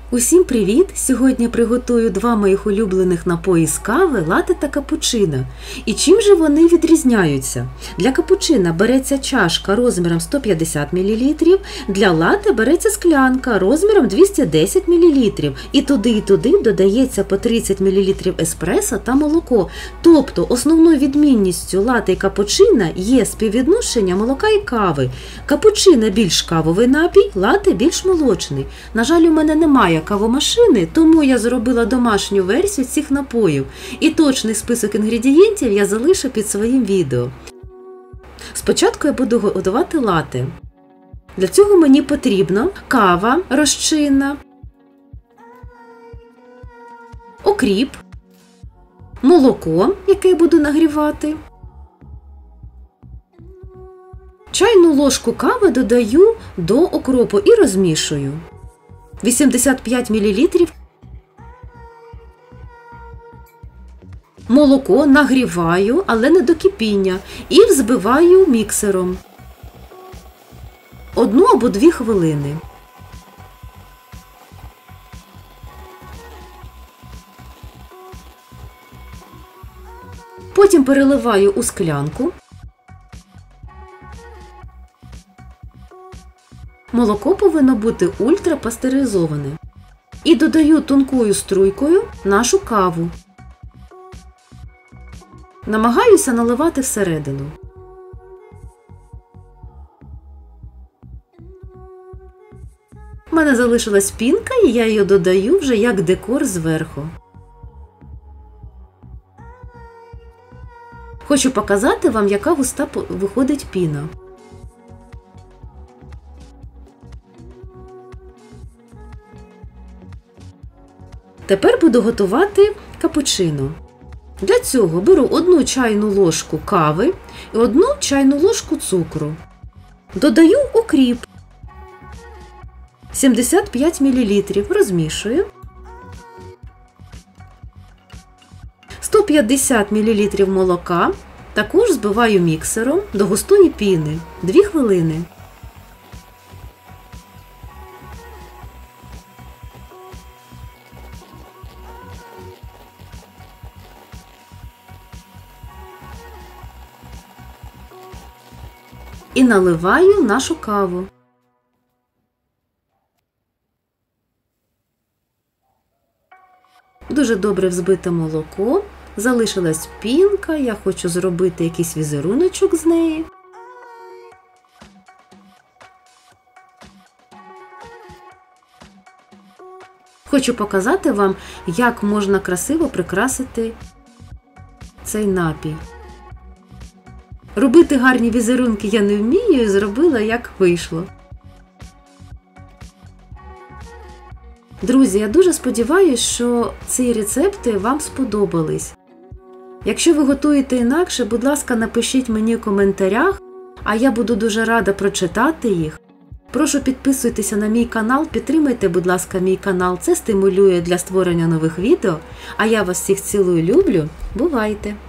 Усім привіт! Сьогодні приготую два моїх улюблених напої з кави – латте та капучино. І чим же вони відрізняються? Для капучино береться чашка розміром 150 мл, для латте береться склянка розміром 210 мл. І туди додається по 30 мл еспресо та молоко. Тобто основною відмінністю латте і капучино є співвідношення молока і кави. Капучино більш кавовий напій, латте більш молочний. На жаль, у мене немає кавомашини, тому я зробила домашню версію цих напоїв. І точний список інгредієнтів я залишу під своїм відео. Спочатку я буду готувати латте. Для цього мені потрібно кава розчинна, окріп, молоко, яке я буду нагрівати. Чайну ложку кави додаю до окропу і розмішую. 85 мл. Молоко нагріваю, але не до кипіння, і взбиваю міксером 1 або 2 хвилини. Потім переливаю у склянку. Молоко повинно бути ультрапастеризоване. І додаю тонкою струйкою нашу каву. Намагаюся наливати всередину. У мене залишилась пінка, і я її додаю вже як декор зверху. Хочу показати вам, яка густа виходить піна. Тепер буду готувати капучино. Для цього беру 1 чайну ложку кави і 1 чайну ложку цукру. Додаю окріп 75 мл, розмішую. 150 мл молока також збиваю міксером до густої піни 2 хвилини. І наливаю нашу каву. Дуже добре взбите молоко, залишилась пінка, я хочу зробити якийсь візеруночок з неї. Хочу показати вам, як можна красиво прикрасити цей напій. Робити гарні візерунки я не вмію і зробила, як вийшло. Друзі, я дуже сподіваюся, що ці рецепти вам сподобались. Якщо ви готуєте інакше, будь ласка, напишіть мені в коментарях, а я буду дуже рада прочитати їх. Прошу підписуйтеся на мій канал, підтримайте, будь ласка, мій канал, це стимулює для створення нових відео. А я вас всіх цілую, люблю, бувайте!